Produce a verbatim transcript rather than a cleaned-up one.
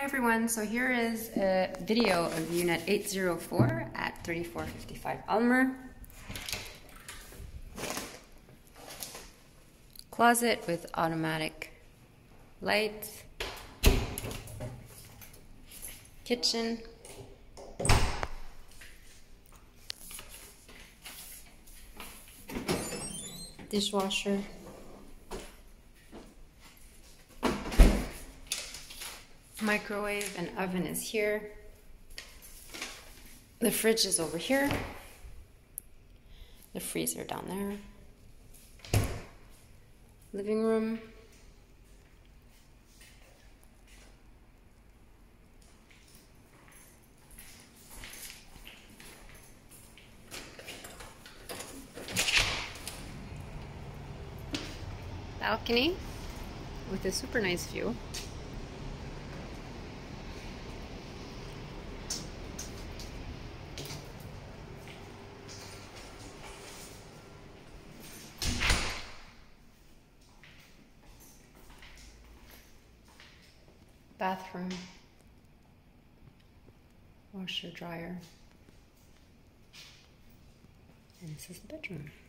everyone, so here is a video of unit eight oh four at thirty-four fifty-five Aylmer. Closet with automatic lights. Kitchen. Dishwasher. Microwave and oven is here. The fridge is over here. The freezer down there. Living room. Balcony with a super nice view. Bathroom, washer, dryer, and this is the bedroom.